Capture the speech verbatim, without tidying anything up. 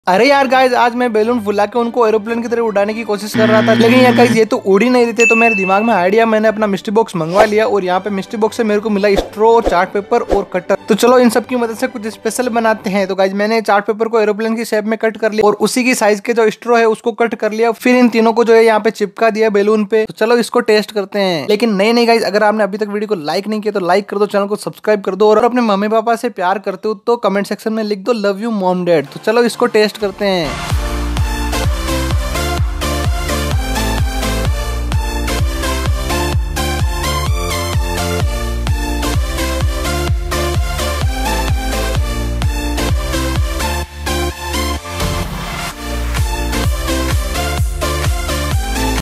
अरे यार गाइस, आज मैं बैलून फुला के उनको एरोप्लेन की तरह उड़ाने की कोशिश कर रहा था, लेकिन यार गाइस ये तो उड़ ही नहीं रहे थे। तो मेरे दिमाग में आइडिया, मैंने अपना मिस्ट्री बॉक्स मंगवा लिया और यहाँ पे मिस्ट्री बॉक्स से मेरे को मिला स्ट्रो, चार्ट पेपर और कटर। तो चलो इन सब की मदद से कुछ स्पेशल बनाते हैं। तो गाइस मैंने चार्ट पेपर को एरोप्लेन की शेप में कट कर लिया और उसी की साइज के जो स्ट्रो है उसको कट कर लिया। फिर इन तीनों को जो है यहाँ पे चिपका दिया बैलून पे। तो चलो इसको टेस्ट करते हैं। लेकिन नहीं नहीं गाइस, अगर आपने अभी तक वीडियो को लाइक नहीं किया तो लाइक कर दो, चैनल को सब्सक्राइब कर दो और अपने मम्मी पापा से प्यार करते हो तो कमेंट सेक्शन में लिख दो लव यू मॉम डैड। तो चलो इसको टेस्ट करते हैं।